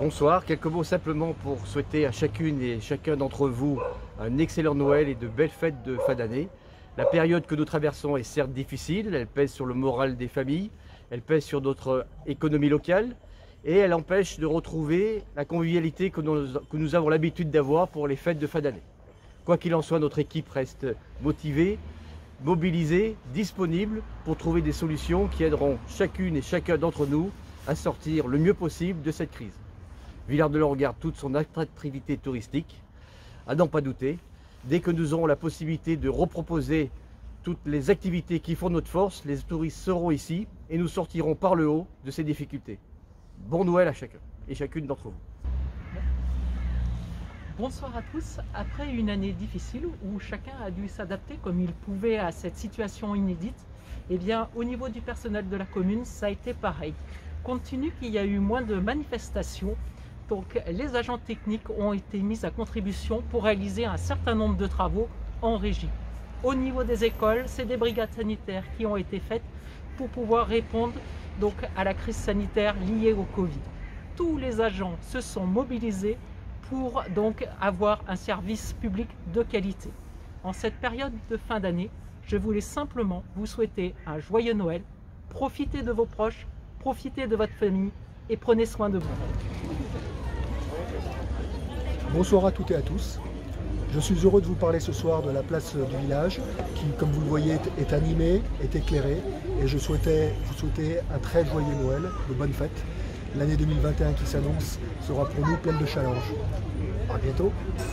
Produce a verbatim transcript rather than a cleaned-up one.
Bonsoir, quelques mots simplement pour souhaiter à chacune et chacun d'entre vous un excellent Noël et de belles fêtes de fin d'année. La période que nous traversons est certes difficile, elle pèse sur le moral des familles, elle pèse sur notre économie locale et elle empêche de retrouver la convivialité que nous, que nous avons l'habitude d'avoir pour les fêtes de fin d'année. Quoi qu'il en soit, notre équipe reste motivée, mobilisée, disponible pour trouver des solutions qui aideront chacune et chacun d'entre nous à sortir le mieux possible de cette crise. Villard-de-Lans garde toute son attractivité touristique, à n'en pas douter. Dès que nous aurons la possibilité de reproposer toutes les activités qui font notre force, les touristes seront ici et nous sortirons par le haut de ces difficultés. Bon Noël à chacun et chacune d'entre vous. Bonsoir à tous. Après une année difficile où chacun a dû s'adapter comme il pouvait à cette situation inédite, eh bien, au niveau du personnel de la commune, ça a été pareil. Compte tenu qu'il y a eu moins de manifestations, donc les agents techniques ont été mis à contribution pour réaliser un certain nombre de travaux en régie. Au niveau des écoles, c'est des brigades sanitaires qui ont été faites pour pouvoir répondre donc à la crise sanitaire liée au Covid. Tous les agents se sont mobilisés pour donc avoir un service public de qualité. En cette période de fin d'année, je voulais simplement vous souhaiter un joyeux Noël. Profitez de vos proches, profitez de votre famille et prenez soin de vous. Bonsoir à toutes et à tous. Je suis heureux de vous parler ce soir de la place du village qui, comme vous le voyez, est animée, est éclairée. Et je souhaitais vous souhaiter un très joyeux Noël, de bonnes fêtes. L'année deux mille vingt et un qui s'annonce sera pour nous pleine de challenges. À bientôt.